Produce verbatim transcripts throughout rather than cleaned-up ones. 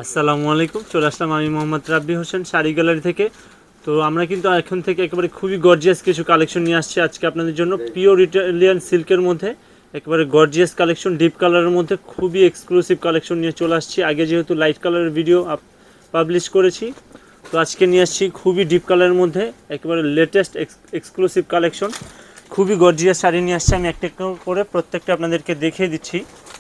আসসালামু আলাইকুম। চলে আসলাম আমি মোহাম্মদ রাব্বি হোসেন শাড়ি গ্যালারি থেকে। তো আমরা কিন্তু এখন থেকে একেবারে খুবই গর্জিয়াস কিছু কালেকশন নিয়ে আসছি আজকে আপনাদের জন্য। পিওর ইটালিয়ান সিল্কের মধ্যে একেবারে গর্জিয়াস কালেকশন, ডিপ কালারের মধ্যে খুবই এক্সক্লুসিভ কালেকশন নিয়ে চলে আসছি। আগে যেহেতু লাইট কালারের ভিডিও পাবলিশ করেছি, তো আজকে নিয়ে আসছি খুবই ডিপ কালারের মধ্যে একেবারে লেটেস্ট এক্সক্লুসিভ কালেকশন। খুবই গর্জিয়াস শাড়ি নিয়ে আসছি, আমি একটা করে প্রত্যেকটা আপনাদেরকে দেখিয়ে দিচ্ছি।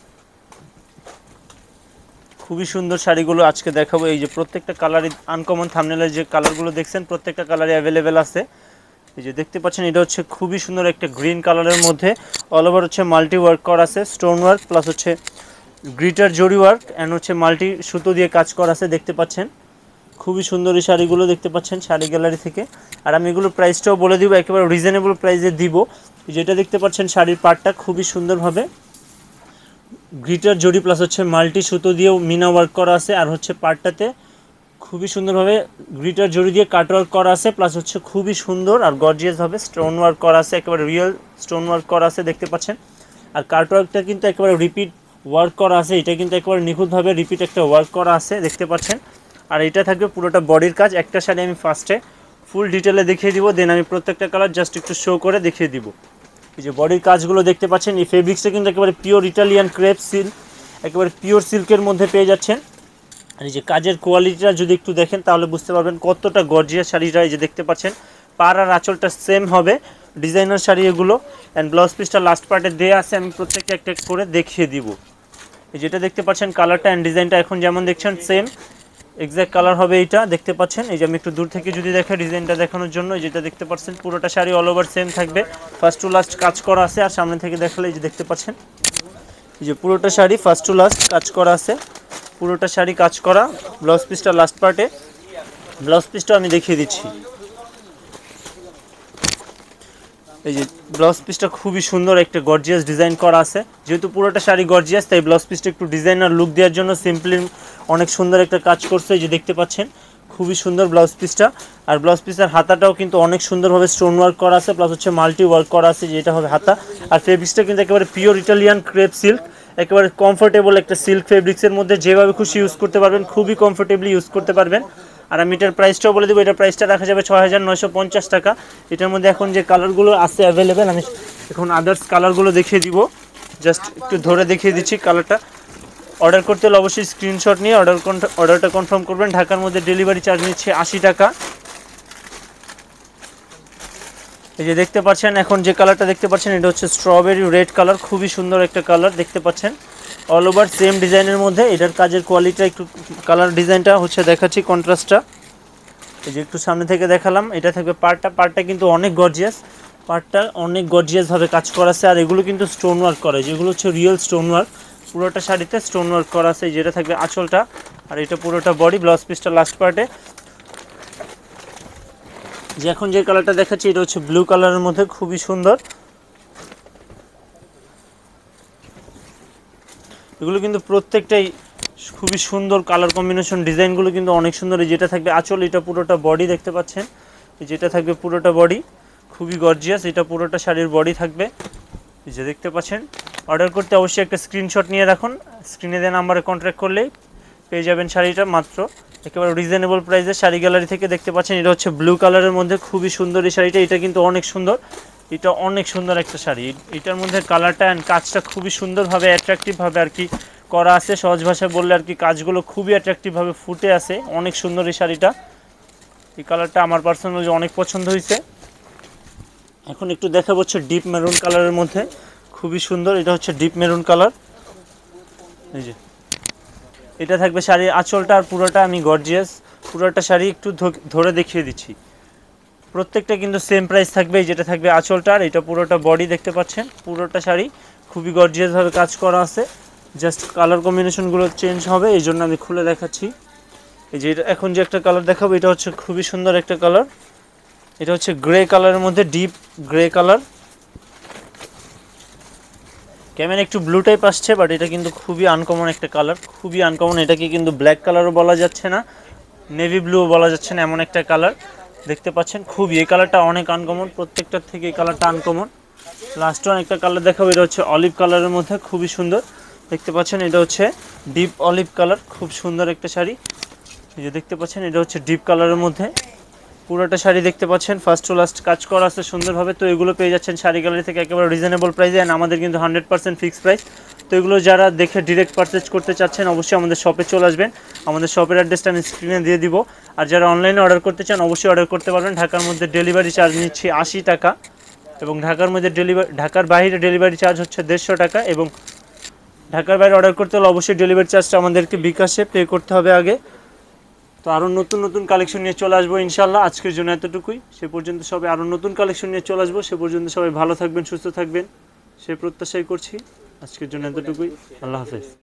খুবই সুন্দর শাড়িগুলো আজকে দেখাবো। এই যে প্রত্যেকটা কালারই আনকমন, থাম্বনেলের যে কালারগুলো দেখছেন প্রত্যেকটা কালারই অ্যাভেলেবেল আছে। এই যে দেখতে পাচ্ছেন, এটা হচ্ছে খুবই সুন্দর একটা গ্রিন কালারের মধ্যে অল ওভার হচ্ছে মাল্টি ওয়ার্ক করা আছে, স্টোন ওয়ার্ক প্লাস হচ্ছে গ্লিটার জরি ওয়ার্ক অ্যান্ড হচ্ছে মাল্টি সুতো দিয়ে কাজ করা আছে। দেখতে পাচ্ছেন খুবই সুন্দর এই শাড়িগুলো দেখতে পাচ্ছেন শাড়ি গ্যালারি থেকে। আর আমি এগুলো প্রাইসটাও বলে দিব, একেবারে রিজনেবল প্রাইসে দিব। যেটা দেখতে পাচ্ছেন শাড়ির পাড়টা খুবই সুন্দরভাবে গ্লিটার জরি প্লাস হচ্ছে মাল্টি সুতো দিয়েও মিনা ওয়ার্ক করা আছে, আর হচ্ছে পার্টটাতে খুবই সুন্দরভাবে গ্লিটার জরি দিয়ে কাট ওয়ার্ক করা আছে, প্লাস হচ্ছে খুবই সুন্দর আর গর্জিয়াসভাবে স্টোন ওয়ার্ক করা আছে, একেবারে রিয়েল স্টোন ওয়ার্ক করা আছে দেখতে পাচ্ছেন। আর কাট ওয়ার্কটা কিন্তু একেবারে রিপিট ওয়ার্ক করা আছে, এটা কিন্তু একেবারে নিখুঁতভাবে রিপিট একটা ওয়ার্ক করা আছে দেখতে পাচ্ছেন। আর এটা থাকবে পুরোটা বডির কাজ। একটা শাড়ি আমি ফার্স্টে ফুল ডিটেলে দেখিয়ে দিব, দেন আমি প্রত্যেকটা কালার জাস্ট একটু শো করে দেখিয়ে দিব। এই যে বডির কাজগুলো দেখতে পাচ্ছেন, এই ফেব্রিক্সটা কিন্তু একেবারে পিওর ইটালিয়ান ক্রেপ সিল্ক, একেবারে পিওর সিল্কের মধ্যে পেয়ে যাচ্ছেন। আর এই যে কাজের কোয়ালিটিটা যদি একটু দেখেন তাহলে বুঝতে পারবেন কতটা গর্জিয়াস শাড়িটা। এই যে দেখতে পাচ্ছেন পাড় আর আঁচলটা সেম হবে, ডিজাইনার শাড়ি এগুলো। অ্যান্ড ব্লাউজ পিসটা লাস্ট পার্টে দেওয়া আছে, আমি প্রত্যেকটা একটা করে দেখিয়ে দিব। এই যেটা দেখতে পাচ্ছেন কালারটা অ্যান্ড ডিজাইনটা এখন যেমন দেখছেন সেম এক্স্যাক্ট কালার হবে এইটা দেখতে পাচ্ছেন। এই যে আমি একটু দূর থেকে যদি দেখে ডিজাইনটা দেখানোর জন্য, যেটা দেখতে পাচ্ছেন পুরোটা শাড়ি অল ওভার সেম থাকবে, ফার্স্ট টু লাস্ট কাজ করা আছে। আর সামনে থেকে দেখালে এই যে দেখতে পাচ্ছেন এই যে পুরোটা শাড়ি ফার্স্ট টু লাস্ট কাজ করা আছে, পুরোটা শাড়ি কাজ করা। ব্লাউজ পিসটা লাস্ট পার্টে, ব্লাউজ পিসটা আমি দেখিয়ে দিচ্ছি। এই যে ব্লাউজ পিসটা খুবই সুন্দর একটা গর্জিয়াস ডিজাইন করা আছে, যেহেতু পুরোটা শাড়ি গর্জিয়াস তাই ব্লাউজ পিসটা একটু ডিজাইনার লুক দেওয়ার জন্য সিম্পলি অনেক সুন্দর একটা কাজ করছে। এই যে দেখতে পাচ্ছেন খুবই সুন্দর ব্লাউজ পিসটা। আর ব্লাউজ পিসের হাতাটাও কিন্তু অনেক সুন্দরভাবে স্টোন ওয়ার্ক করা আছে, প্লাস হচ্ছে মাল্টি ওয়ার্ক করা আছে, যেটা হবে হাতা। আর ফেব্রিক্সটা কিন্তু একেবারে পিওর ইটালিয়ান ক্রেপ সিল্ক, একেবারে কমফোর্টেবল একটা সিল্ক ফেব্রিক্সের মধ্যে, যেভাবে খুশি ইউজ করতে পারবেন, খুবই কমফোর্টেবলি ইউজ করতে পারবেন। আর আমি এটার প্রাইসটাও বলে দেবো, এটার প্রাইসটা রাখা যাবে ছয় হাজার নয়শো পঞ্চাশ টাকা। এটার মধ্যে এখন যে কালারগুলো আছে অ্যাভেলেবেল, আমি এখন আদার্স কালারগুলো দেখিয়ে দিব, জাস্ট একটু ধরে দেখিয়ে দিচ্ছি কালারটা। অর্ডার করতে হলে অবশ্যই স্ক্রিনশট নিয়ে অর্ডার অর্ডারটা কনফার্ম করবেন। ঢাকার মধ্যে ডেলিভারি চার্জ নিচ্ছে আশি টাকা। এই যে দেখতে পাচ্ছেন এখন যে কালারটা দেখতে পাচ্ছেন, এটা হচ্ছে স্ট্রবেরি রেড কালার, খুবই সুন্দর একটা কালার দেখতে পাচ্ছেন, অল ওভার সেম ডিজাইনের মধ্যে। এটার কাজের কোয়ালিটিটা একটু কালার ডিজাইনটা হচ্ছে দেখাচ্ছি কন্ট্রাস্টটা। এই যে একটু সামনে থেকে দেখালাম, এটা থাকবে পার্টটা, পার্টটা কিন্তু অনেক গর্জিয়াস, পার্টটা অনেক গর্জিয়াসভাবে কাজ করা আছে। আর এগুলো কিন্তু স্টোন ওয়ার্ক করে, যেগুলো হচ্ছে রিয়েল স্টোন ওয়ার্ক, পুরোটা শাড়িতে স্টোন ওয়ার্ক করা আছে। যেটা থাকবে আঁচলটা, আর এটা পুরোটা বডি, ব্লাউজ পিসটা লাস্ট পার্টে। যে এখন যে কালারটা দেখাচ্ছি এটা হচ্ছে ব্লু কালারের মধ্যে, খুবই সুন্দর। এগুলো কিন্তু প্রত্যেকটাই খুবই সুন্দর কালার কম্বিনেশন, ডিজাইনগুলো কিন্তু অনেক সুন্দর। যেটা থাকবে আঁচল, এটা পুরোটা বডি দেখতে পাচ্ছেন, যেটা থাকবে পুরোটা বডি খুবই গর্জিয়াস, এটা পুরোটা শাড়ির বডি থাকবে। এই যে দেখতে পাচ্ছেন, অর্ডার করতে অবশ্যই একটা স্ক্রিনশট নিয়ে রাখুন, স্ক্রিনে দেওয়া নাম্বারে কন্ট্যাক্ট করলেই পেয়ে যাবেন শাড়িটা মাত্র একেবারে রিজনেবল প্রাইসে শাড়ি গ্যালারি থেকে। দেখতে পাচ্ছেন এটা হচ্ছে ব্লু কালারের মধ্যে, খুবই সুন্দর এই শাড়িটা, এটা কিন্তু অনেক সুন্দর, এটা অনেক সুন্দর একটা শাড়ি। এটার মধ্যে কালারটা অ্যান্ড কাজটা খুবই সুন্দরভাবে অ্যাট্রাকটিভভাবে আর কি করা আছে, সহজ ভাষায় বললে আর কি কাজগুলো খুবই অ্যাট্রাকটিভভাবে ফুটে আছে, অনেক সুন্দর এই শাড়িটা। এই কালারটা আমার পার্সোনালি অনেক পছন্দ হয়েছে। এখন একটু দেখা হচ্ছে ডিপ মেরুন কালারের মধ্যে, খুবই সুন্দর, এটা হচ্ছে ডিপ মেরুন কালার। এই যে এটা থাকবে শাড়ির আঁচলটা, আর পুরোটা আমি গর্জিয়াস পুরোটা শাড়ি একটু ধরে দেখিয়ে দিচ্ছি। প্রত্যেকটা কিন্তু সেম প্রাইস থাকবে, যেটা থাকবে আঁচলটা, আর এটা পুরোটা বডি দেখতে পাচ্ছেন, পুরোটা শাড়ি খুবই গর্জিয়াসভাবে কাজ করা আছে, জাস্ট কালার কম্বিনেশনগুলো চেঞ্জ হবে, এই জন্য আমি খুলে দেখাচ্ছি। এই যে এখন যে একটা কালার দেখাবো, এটা হচ্ছে খুবই সুন্দর একটা কালার, এটা হচ্ছে গ্রে কালারের মধ্যে, ডিপ গ্রে কালার। ক্যামেরা একটু ব্লু টাইপ আসছে, বাট এটা কিন্তু খুবই আনকমন একটা কালার, খুবই আনকমন। এটাকে কিন্তু ব্ল্যাক কালারও বলা যাচ্ছে না, নেভি ব্লুও বলা যাচ্ছে না, এমন একটা কালার দেখতে পাচ্ছেন। খুবই এই কালারটা অনেক আনকমন, প্রত্যেকটার থেকে এই কালারটা আনকমন। লাস্ট ওয়ান একটা কালার দেখাবো, এটা হচ্ছে অলিভ কালারের মধ্যে, খুবই সুন্দর। দেখতে পাচ্ছেন এটা হচ্ছে ডিপ অলিভ কালার, খুব সুন্দর একটা শাড়ি। এই যে দেখতে পাচ্ছেন এটা হচ্ছে ডিপ কালারের মধ্যে পুরোটা শাড়ি দেখতে পাচ্ছেন ফার্স্ট টু লাস্ট কাজ করা আছে সুন্দরভাবে। তো এগুলো পেয়ে যাচ্ছেন শাড়ি গ্যালারি থেকে একেবারে রিজনেবল প্রাইসে, অ্যান্ড আমাদের কিন্তু হান্ড্রেড পার্সেন্ট ফিক্সড প্রাইস। তো এগুলো যারা দেখে ডিরেক্ট পারচেজ করতে চাচ্ছেন অবশ্যই আমাদের শপে চলে আসবেন, আমাদের শপের অ্যাড্রেসটা আমি স্ক্রিনে দিয়ে দিব। আর যারা অনলাইনে অর্ডার করতে চান অবশ্যই অর্ডার করতে পারবেন। ঢাকার মধ্যে ডেলিভারি চার্জ নিচ্ছি আশি টাকা, এবং ঢাকার মধ্যে ডেলিভারি ঢাকার বাইরে ডেলিভারি চার্জ হচ্ছে দেড়শো টাকা। এবং ঢাকার বাইরে অর্ডার করতে হলে অবশ্যই ডেলিভারি চার্জটা আমাদেরকে বিকাশে পে করতে হবে আগে। তো আরও নতুন নতুন কালেকশন নিয়ে চলে আসবো ইনশাল্লাহ। আজকের জন্য এতটুকুই, সে পর্যন্ত সবাই আরও নতুন কালেকশন নিয়ে চলে আসবো। সে পর্যন্ত সবাই ভালো থাকবেন, সুস্থ থাকবেন, সে প্রত্যাশাই করছি। আজকের জন্য এতটুকুই, আল্লাহ হাফেজ।